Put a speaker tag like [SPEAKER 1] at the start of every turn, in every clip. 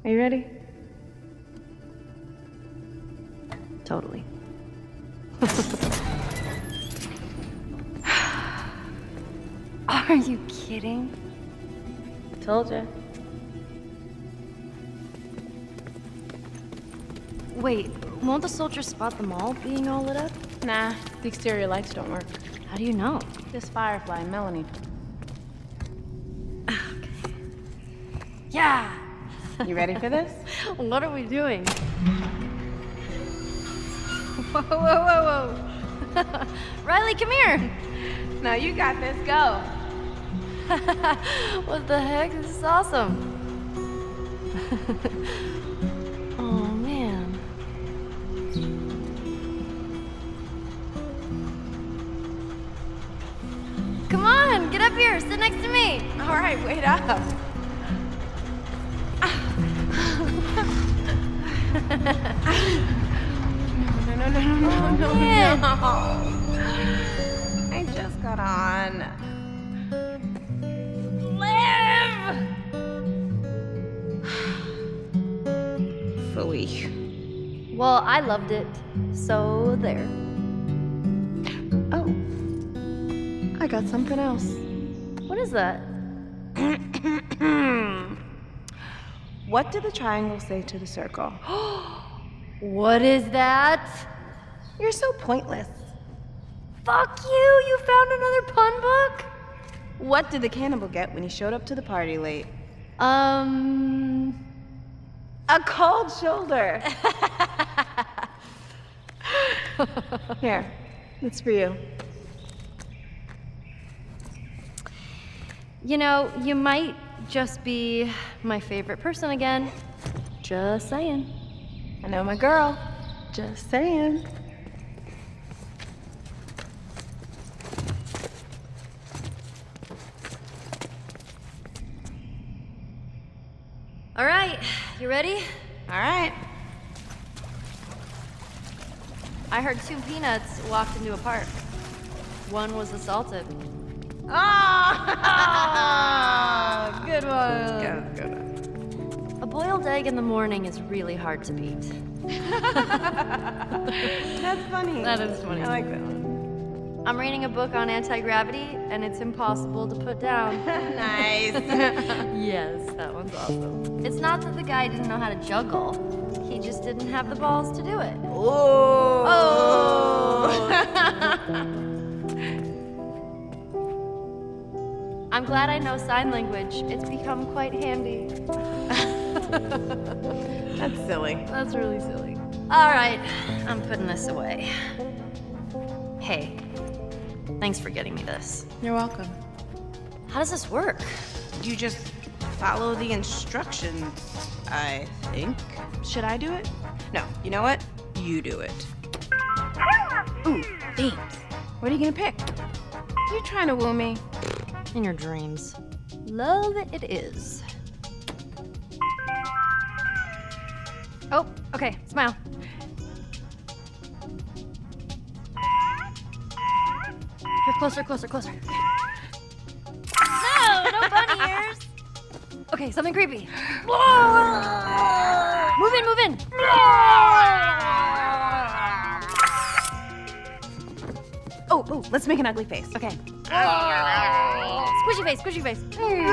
[SPEAKER 1] Are you ready?
[SPEAKER 2] Totally. Are you kidding?
[SPEAKER 1] Told ya.
[SPEAKER 2] Wait, won't the soldiers spot them all being all lit up?
[SPEAKER 1] Nah, the exterior lights don't work.
[SPEAKER 2] How do you know?
[SPEAKER 1] This Firefly and Melanie.
[SPEAKER 2] Okay. Yeah!
[SPEAKER 1] You ready for this?
[SPEAKER 2] What are we doing? Whoa, whoa, whoa, whoa. Riley, come here!
[SPEAKER 1] No, you got this, go.
[SPEAKER 2] What the heck? This is awesome. Oh, man. Come on, get up here, sit next to me.
[SPEAKER 1] All right, wait up. No. I just got on.
[SPEAKER 2] Live!
[SPEAKER 1] Phooey.
[SPEAKER 2] Well, I loved it, so there.
[SPEAKER 1] Oh. I got something else.
[SPEAKER 2] What is that?
[SPEAKER 1] What did the triangle say to the circle?
[SPEAKER 2] What is that?
[SPEAKER 1] You're so pointless.
[SPEAKER 2] Fuck you! You found another pun book?
[SPEAKER 1] What did the cannibal get when he showed up to the party late? A cold shoulder. Here, it's for you.
[SPEAKER 2] You know, you might just be my favorite person again. Just saying.
[SPEAKER 1] I know my girl. Just saying.
[SPEAKER 2] All right, you ready?
[SPEAKER 1] All right.
[SPEAKER 2] I heard 2 peanuts walked into a park. One was assaulted.
[SPEAKER 1] Oh!
[SPEAKER 2] Good one.
[SPEAKER 1] Good one.
[SPEAKER 2] A boiled egg in the morning is really hard to beat.
[SPEAKER 1] That's funny.
[SPEAKER 2] That is funny.
[SPEAKER 1] I like that one.
[SPEAKER 2] I'm reading a book on anti-gravity, and it's impossible to put down.
[SPEAKER 1] Nice.
[SPEAKER 2] Yes, that one's awesome. It's not that the guy didn't know how to juggle. He just didn't have the balls to do it.
[SPEAKER 1] Oh.
[SPEAKER 2] I'm glad I know sign language. It's become quite handy.
[SPEAKER 1] That's silly.
[SPEAKER 2] That's really silly. All right, I'm putting this away. Hey, thanks for getting me this.
[SPEAKER 1] You're welcome.
[SPEAKER 2] How does this work?
[SPEAKER 1] You just follow the instructions, I think. Should I do it? No, you know what? You do it. Ooh, themes. What are you gonna pick? You trying to woo me?
[SPEAKER 2] In your dreams. Love it is. Oh, okay, smile. Here, closer, closer, closer. No, no bunny ears. Okay, something creepy. Move in, move in.
[SPEAKER 1] Oh, let's make an ugly face.
[SPEAKER 2] Okay. Squishy face, squishy face.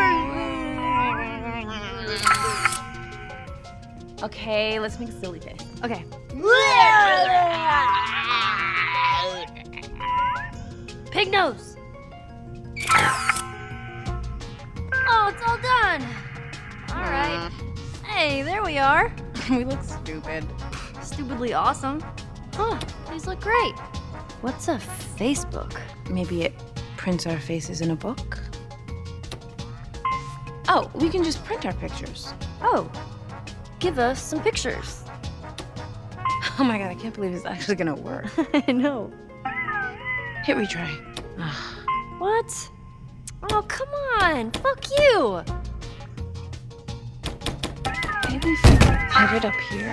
[SPEAKER 1] Okay, let's make a silly face.
[SPEAKER 2] Okay. Pig nose. Oh, it's all done. All right. Hey, there we are.
[SPEAKER 1] We look stupid.
[SPEAKER 2] Stupidly awesome. Huh, these look great. What's a Facebook?
[SPEAKER 1] Maybe it prints our faces in a book? Oh, we can just print our pictures.
[SPEAKER 2] Oh, give us some pictures.
[SPEAKER 1] Oh my god, I can't believe it's actually gonna work.
[SPEAKER 2] I know.
[SPEAKER 1] Hit retry.
[SPEAKER 2] What? Oh, come on. Fuck you.
[SPEAKER 1] Maybe if we put it up here.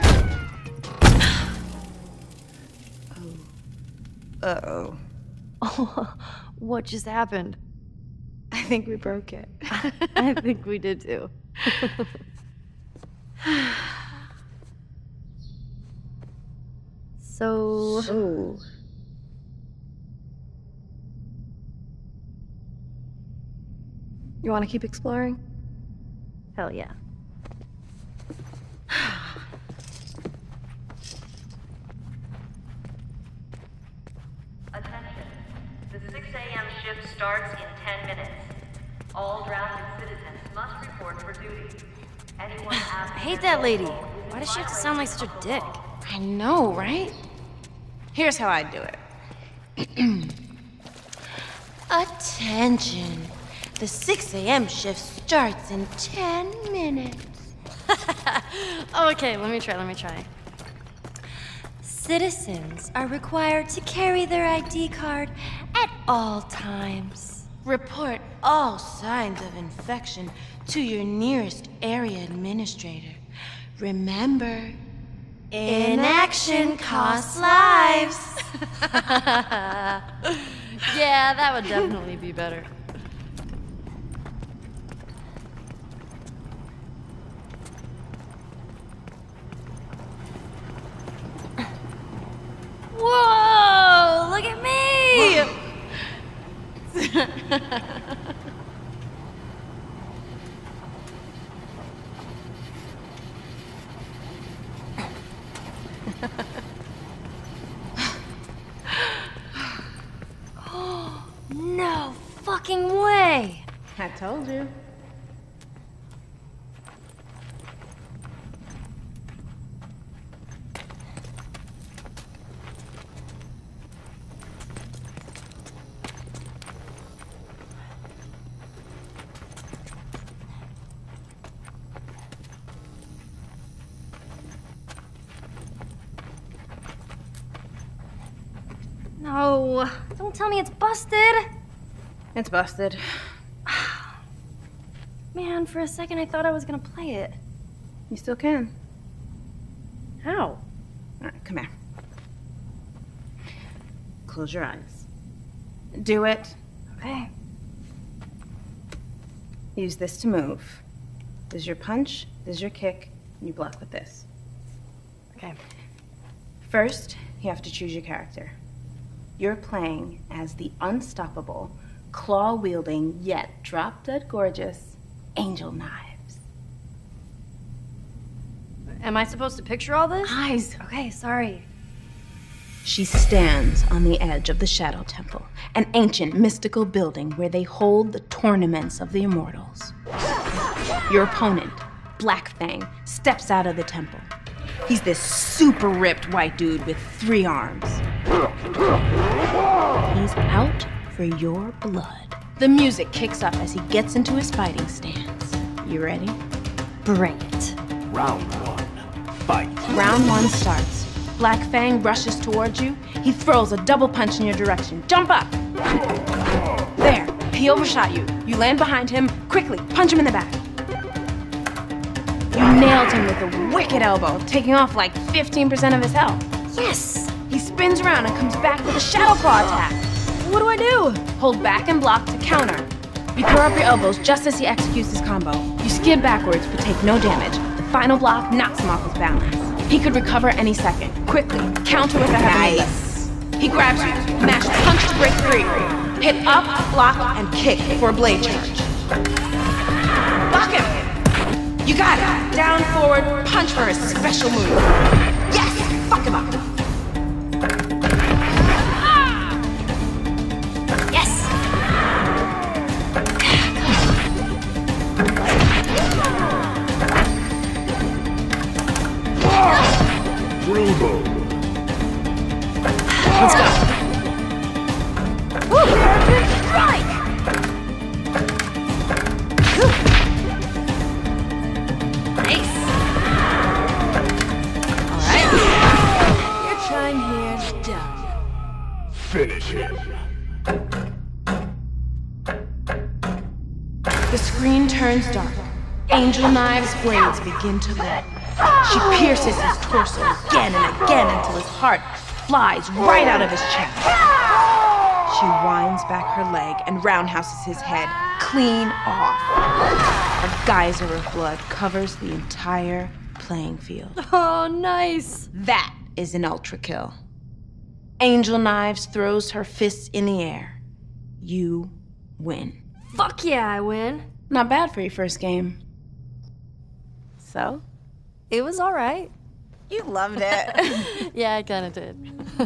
[SPEAKER 1] Oh. Uh-oh.
[SPEAKER 2] Oh, what just happened?
[SPEAKER 1] I think we broke it.
[SPEAKER 2] I think we did too. So... You want to keep exploring? Hell yeah.
[SPEAKER 3] Attention. The 6 a.m. shift starts in 10 minutes. All drafted citizens must report for duty. Anyone
[SPEAKER 2] I hate that lady. Why does she have to sound like such a dick?
[SPEAKER 1] I know, right? Here's how I do it. Attention. The 6 a.m. shift starts in 10 minutes.
[SPEAKER 2] Okay, let me try.
[SPEAKER 4] Citizens are required to carry their ID card at all times.
[SPEAKER 1] Report all signs of infection to your nearest area administrator. Remember, inaction costs lives.
[SPEAKER 2] Yeah, that would definitely be better. Whoa! Look at me! No fucking way!
[SPEAKER 1] I told you.
[SPEAKER 2] No, don't tell me it's busted!
[SPEAKER 1] It's busted.
[SPEAKER 2] Man, for a second I thought I was gonna play it.
[SPEAKER 1] You still can.
[SPEAKER 2] How?
[SPEAKER 1] All right, come here. Close your eyes. Do it.
[SPEAKER 2] Okay.
[SPEAKER 1] Use this to move. This is your punch, this is your kick, and you block with this.
[SPEAKER 2] Okay.
[SPEAKER 1] First, you have to choose your character. You're playing as the unstoppable, claw-wielding, yet drop-dead gorgeous Angel Knives.
[SPEAKER 2] Am I supposed to picture all this?
[SPEAKER 1] Eyes!
[SPEAKER 2] Okay, sorry.
[SPEAKER 1] She stands on the edge of the Shadow Temple, an ancient mystical building where they hold the tournaments of the immortals. Your opponent, Black Fang, steps out of the temple. He's this super ripped white dude with 3 arms. He's out for your blood. The music kicks up as he gets into his fighting stance. You ready?
[SPEAKER 2] Bring it.
[SPEAKER 5] Round 1. Fight.
[SPEAKER 1] Round 1 starts. Black Fang rushes towards you. He throws a double punch in your direction. Jump up! There, he overshot you. You land behind him. Quickly, punch him in the back. You nailed him with a wicked elbow, taking off like 15% of his health.
[SPEAKER 2] Yes!
[SPEAKER 1] He spins around and comes back with a Shadow Claw attack.
[SPEAKER 2] What do I do?
[SPEAKER 1] Hold back and block to counter. You throw up your elbows just as he executes his combo. You skid backwards but take no damage. The final block knocks him off his balance. He could recover any second. Quickly, counter with a heavy lift. He grabs you, mash punch to break free. Hit up, block, and kick for a blade charge. Block him! You got it! Down, forward, punch for a special move. Yes! Fuck him up!
[SPEAKER 2] Yes!
[SPEAKER 5] Brutal.
[SPEAKER 2] Let's go. Woo! Right! Nice. All right.
[SPEAKER 4] Your time here's done.
[SPEAKER 5] Finish him.
[SPEAKER 1] The screen turns dark. Angel Knives' blades begin to glow. She pierces his torso again and again until his heart flies right out of his chest. She winds back her leg and roundhouses his head clean off. A geyser of blood covers the entire playing field.
[SPEAKER 2] Oh, nice.
[SPEAKER 1] That is an ultra kill. Angel Knives throws her fists in the air. You win.
[SPEAKER 2] Fuck yeah, I win.
[SPEAKER 1] Not bad for your first game. So?
[SPEAKER 2] It was all right.
[SPEAKER 1] You loved it.
[SPEAKER 2] Yeah, I kind of did.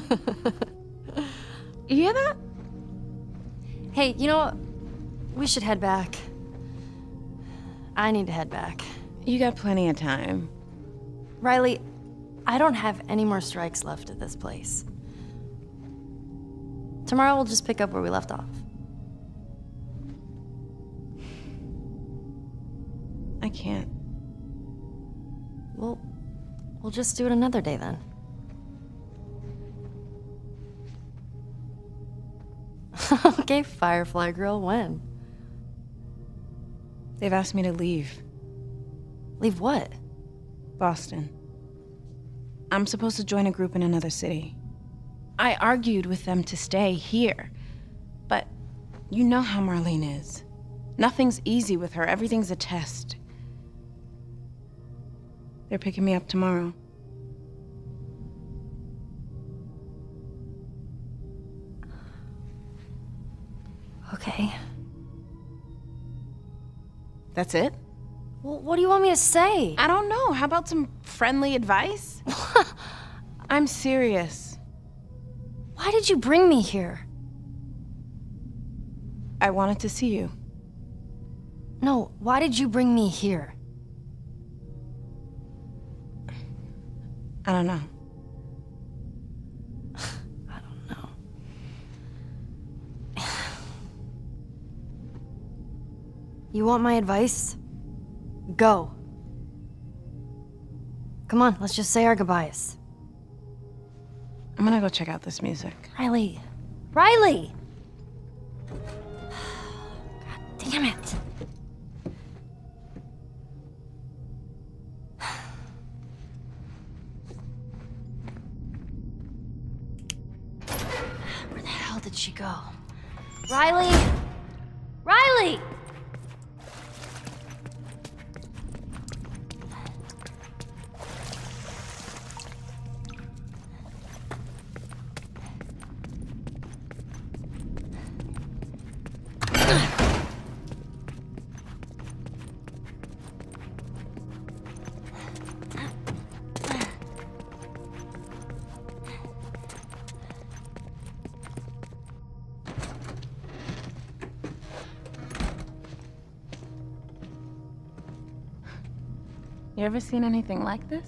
[SPEAKER 1] You hear that?
[SPEAKER 2] Hey, you know what? We should head back. I need to head back.
[SPEAKER 1] You got plenty of time.
[SPEAKER 2] Riley, I don't have any more strikes left at this place. Tomorrow we'll just pick up where we left off.
[SPEAKER 1] I can't.
[SPEAKER 2] We'll just do it another day then. Okay, Firefly Girl, when?
[SPEAKER 1] They've asked me to leave.
[SPEAKER 2] Leave what?
[SPEAKER 1] Boston. I'm supposed to join a group in another city. I argued with them to stay here, but you know how Marlene is. Nothing's easy with her, everything's a test. They're picking me up tomorrow.
[SPEAKER 2] Okay.
[SPEAKER 1] That's it?
[SPEAKER 2] Well, what do you want me to say?
[SPEAKER 1] I don't know. How about some friendly advice? I'm serious.
[SPEAKER 2] Why did you bring me here?
[SPEAKER 1] I wanted to see you.
[SPEAKER 2] No, why did you bring me here?
[SPEAKER 1] I don't know.
[SPEAKER 2] I don't know. You want my advice? Go. Come on, let's just say our goodbyes.
[SPEAKER 1] I'm gonna go check out this music.
[SPEAKER 2] Riley. Riley! God damn it. Where the hell did she go? Riley! Riley!
[SPEAKER 1] You ever seen anything like this?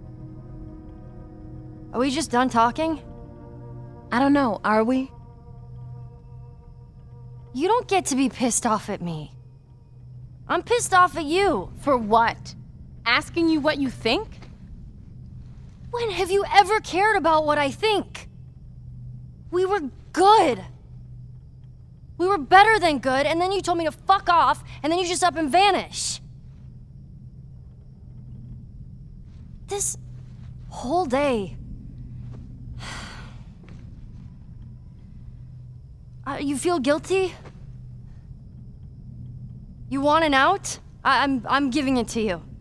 [SPEAKER 2] Are we just done talking?
[SPEAKER 1] I don't know, are we?
[SPEAKER 2] You don't get to be pissed off at me. I'm pissed off at you.
[SPEAKER 1] For what? Asking you what you think?
[SPEAKER 2] When have you ever cared about what I think? We were good. We were better than good, and then you told me to fuck off, and then you just up and vanish. This whole day... you feel guilty? You want an out? I'm giving it to you.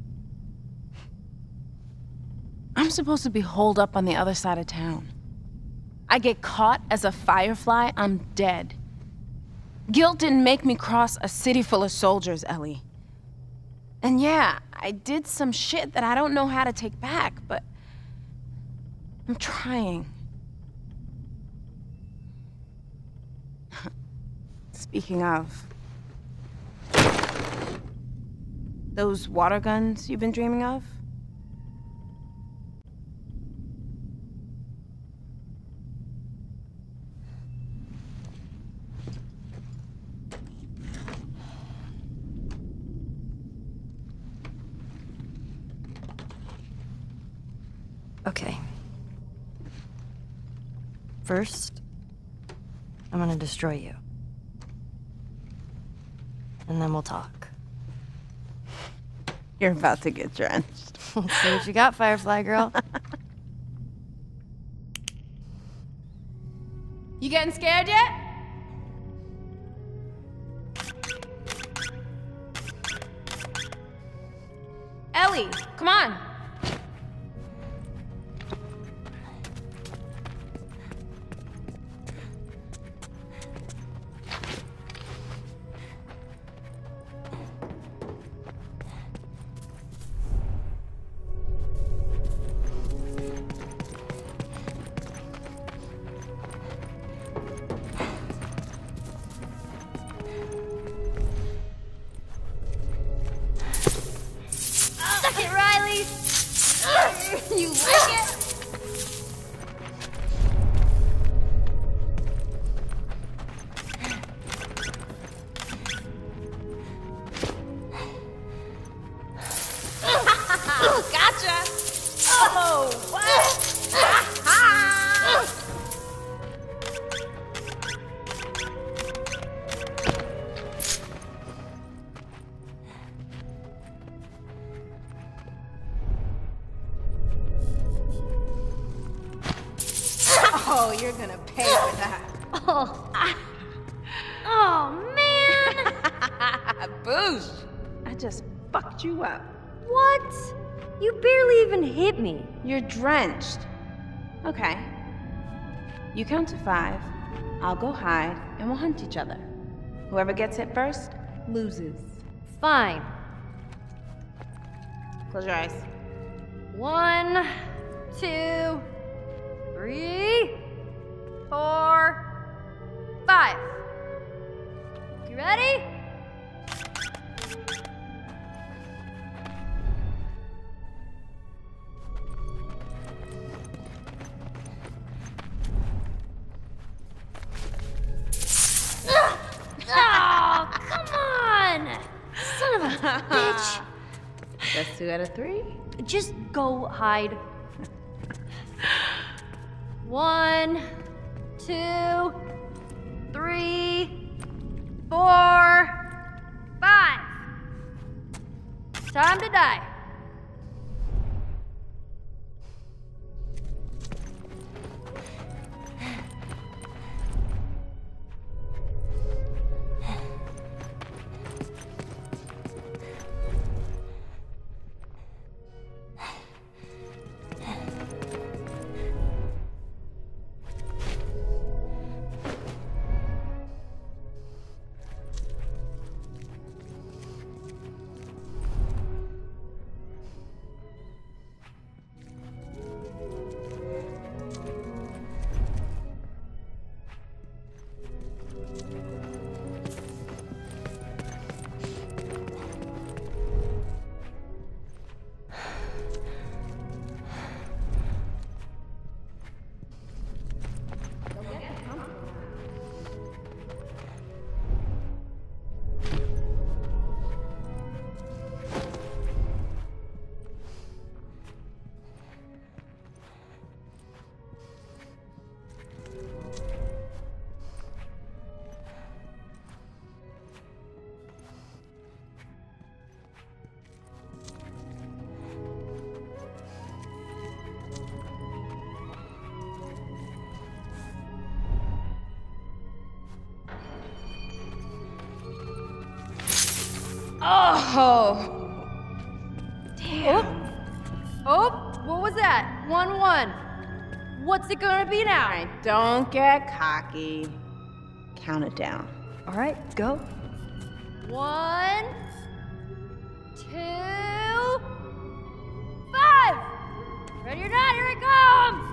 [SPEAKER 1] I'm supposed to be holed up on the other side of town. I get caught as a firefly, I'm dead. Guilt didn't make me cross a city full of soldiers, Ellie. And yeah, I did some shit that I don't know how to take back, but I'm trying. Speaking of, those water guns you've been dreaming of?
[SPEAKER 2] Okay. First, I'm gonna destroy you. And then we'll talk.
[SPEAKER 1] You're about to get drenched.
[SPEAKER 2] Let's see what you got, Firefly Girl.
[SPEAKER 1] You getting scared yet? Ellie, come on. You like it? Gotcha! Oh, what? Oh, you're gonna pay for that.
[SPEAKER 2] Oh, man!
[SPEAKER 1] Boosh! I just fucked you up.
[SPEAKER 2] What? You barely even hit me.
[SPEAKER 1] You're drenched. Okay. You count to 5. I'll go hide, and we'll hunt each other. Whoever gets hit first loses.
[SPEAKER 2] Fine.
[SPEAKER 1] Close your eyes.
[SPEAKER 2] 1, 2, 3, 4, 5. You ready? Oh, come on! Son of a bitch!
[SPEAKER 1] That's 2 out of 3.
[SPEAKER 2] Just go hide. 1, 2, 3, 4, 5. Time to die.
[SPEAKER 1] Oh! Damn.
[SPEAKER 2] Oh, what was that? 1-1. What's it gonna be now?
[SPEAKER 1] All right, don't get cocky. Count it down.
[SPEAKER 2] All right, go. 1, 2, 5. Ready or not, here it comes.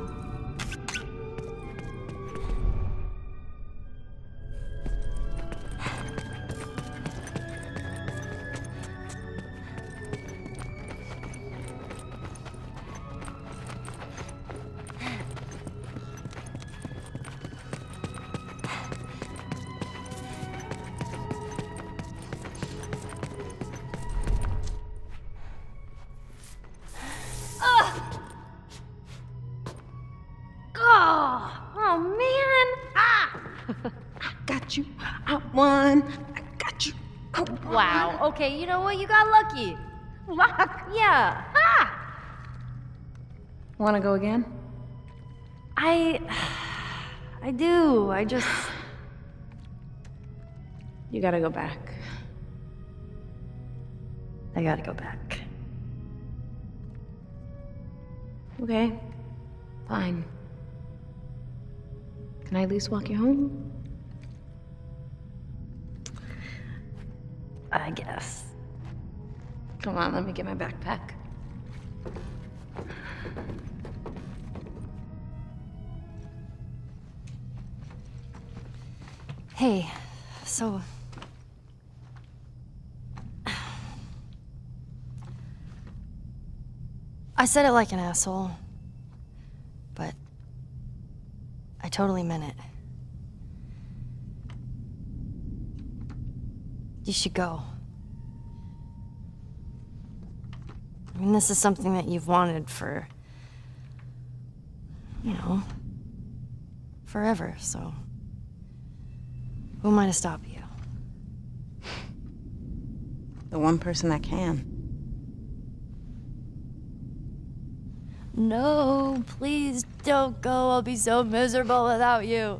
[SPEAKER 2] Oh, man. Ah!
[SPEAKER 1] I got you. I won. I got you. I won.
[SPEAKER 2] Wow. Okay, you know what? You got lucky.
[SPEAKER 1] Luck.
[SPEAKER 2] Yeah.
[SPEAKER 1] Ah! Want to go again?
[SPEAKER 2] I do.
[SPEAKER 1] You gotta go back.
[SPEAKER 2] I gotta go back.
[SPEAKER 1] Okay, fine. Can I at least walk you home?
[SPEAKER 2] I guess.
[SPEAKER 1] Come on, let me get my backpack.
[SPEAKER 2] Hey, so... I said it like an asshole, but I totally meant it. You should go. I mean, this is something that you've wanted for, you know, forever, so who am I to stop you?
[SPEAKER 1] The one person that can.
[SPEAKER 2] No, please don't go. I'll be so miserable without you.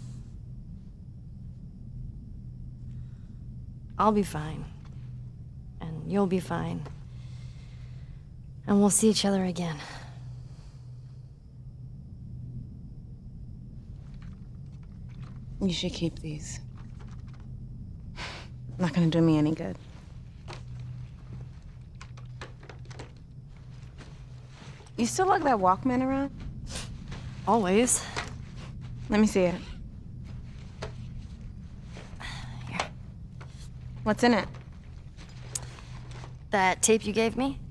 [SPEAKER 2] I'll be fine. And you'll be fine. And we'll see each other again.
[SPEAKER 1] You should keep these. Not gonna do me any good. You still lug that Walkman around?
[SPEAKER 2] Always.
[SPEAKER 1] Let me see it.
[SPEAKER 2] Here.
[SPEAKER 1] What's in it?
[SPEAKER 2] That tape you gave me?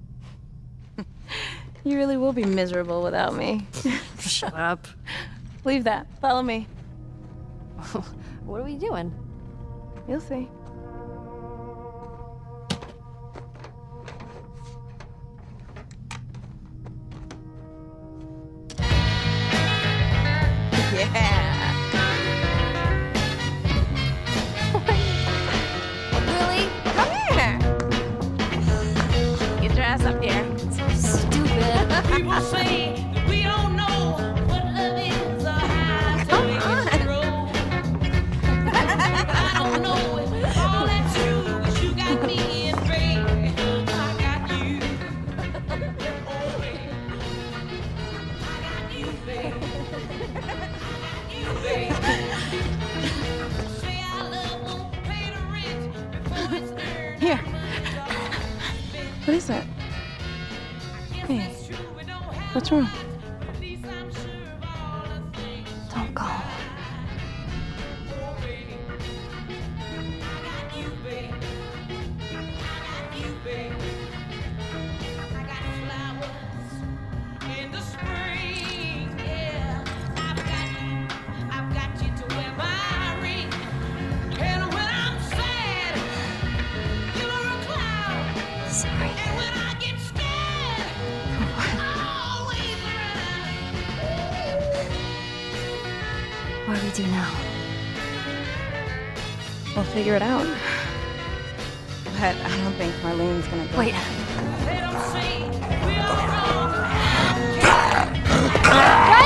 [SPEAKER 1] You really will be miserable without me.
[SPEAKER 2] Shut up.
[SPEAKER 1] Leave that. Follow me.
[SPEAKER 2] What are we doing?
[SPEAKER 1] You'll see. Yeah.
[SPEAKER 2] Really?
[SPEAKER 1] Come here. Get your ass up here.
[SPEAKER 2] Stupid.
[SPEAKER 6] People say that we don't know what love is or how to
[SPEAKER 1] Come
[SPEAKER 6] make
[SPEAKER 1] on.
[SPEAKER 6] it grow. I don't know if all that's true, 'cause you got me and baby, I got you. Oh, baby. I got you, baby. You, baby. Say I love won't pay the rent before it's earned.
[SPEAKER 1] Here. What is that? Hey, what's wrong?
[SPEAKER 2] Don't go. Sorry. What do we do now?
[SPEAKER 1] We'll figure it out. But I don't think Marlene's gonna go.
[SPEAKER 2] Wait.
[SPEAKER 6] Guys!